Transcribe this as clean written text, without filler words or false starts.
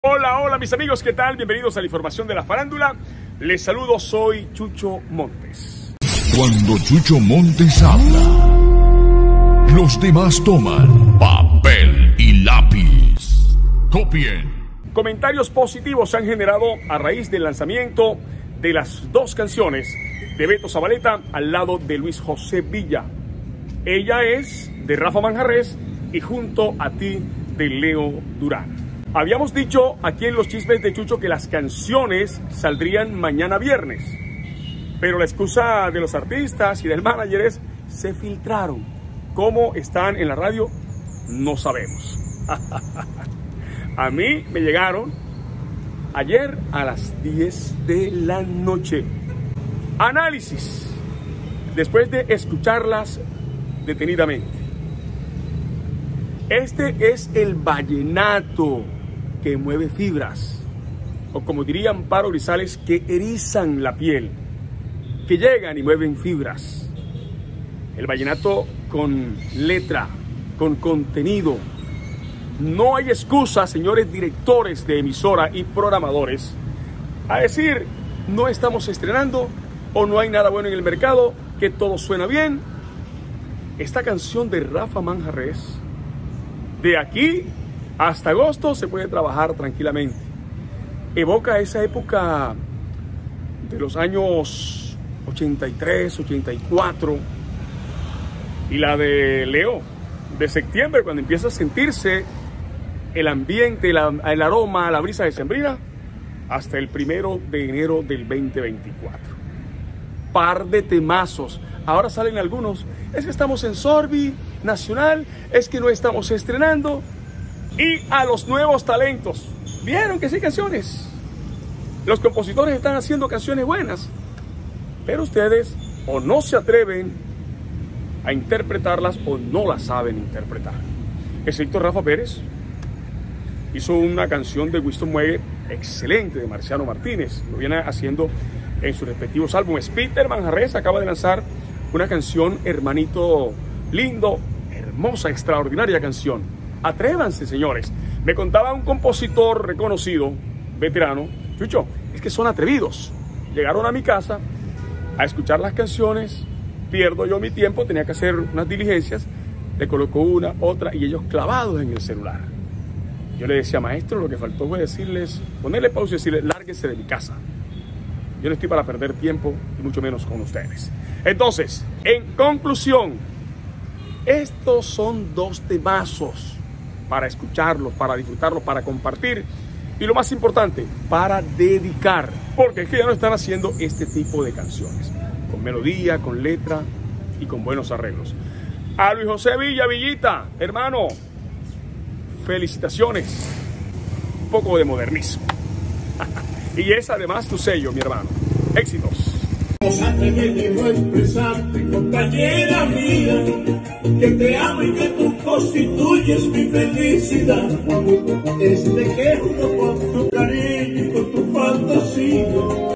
Hola, hola mis amigos, ¿qué tal? Bienvenidos a la información de la farándula. Les saludo, soy Chucho Montes. Cuando Chucho Montes habla, los demás toman papel y lápiz. Copien. Comentarios positivos se han generado a raíz del lanzamiento de las dos canciones de Beto Zabaleta al lado de Luis José Villa. Ella es de Rafa Manjarrés y Junto a ti de Leo Durán. Habíamos dicho aquí en los chismes de Chucho que las canciones saldrían mañana viernes, pero la excusa de los artistas y del manager es se filtraron. ¿Cómo están en la radio? No sabemos. A mí me llegaron ayer a las 10 de la noche. Análisis, después de escucharlas detenidamente. Este es el vallenato que mueve fibras, o como diría Amparo Grisales, que erizan la piel, que llegan y mueven fibras. El vallenato con letra, con contenido. No hay excusa, señores directores de emisora y programadores, a decir no estamos estrenando o no hay nada bueno en el mercado, que todo suena bien. Esta canción de Rafa Manjarrés, de aquí hasta agosto se puede trabajar tranquilamente. Evoca esa época de los años 83, 84 y la de Leo, de septiembre, cuando empieza a sentirse el ambiente, el aroma, la brisa decembrina, hasta el 1 de enero del 2024. Par de temazos. Ahora salen algunos, es que estamos en Sorbi Nacional, es que no estamos estrenando. Y a los nuevos talentos, vieron que sí hay canciones. Los compositores están haciendo canciones buenas, pero ustedes o no se atreven a interpretarlas o no las saben interpretar. Excepto Rafa Pérez, hizo una canción de Winston Mueller excelente, de Marciano Martínez, lo viene haciendo en sus respectivos álbumes. Peter Manjarrés acaba de lanzar una canción, Hermanito Lindo, hermosa, extraordinaria canción. Atrévanse, señores. Me contaba un compositor reconocido, veterano, Chucho, es que son atrevidos. Llegaron a mi casa a escuchar las canciones, pierdo yo mi tiempo, tenía que hacer unas diligencias, le coloco una, otra, y ellos clavados en el celular. Yo le decía, maestro, lo que faltó fue decirles, ponerle pausa y decirles, lárguense de mi casa. Yo no estoy para perder tiempo, y mucho menos con ustedes. Entonces, en conclusión, estos son dos temazos para escucharlos, para disfrutarlos, para compartir y lo más importante, para dedicar, porque es que ya no están haciendo este tipo de canciones, con melodía, con letra y con buenos arreglos. A Luis José Villa, Villita, hermano, felicitaciones, un poco de modernismo. Y es además tu sello, mi hermano. Éxitos. Atrévete a expresarte, compañera mía, que te amo y que tú constituyes mi felicidad. Te quedo con tu cariño y con tu fantasía.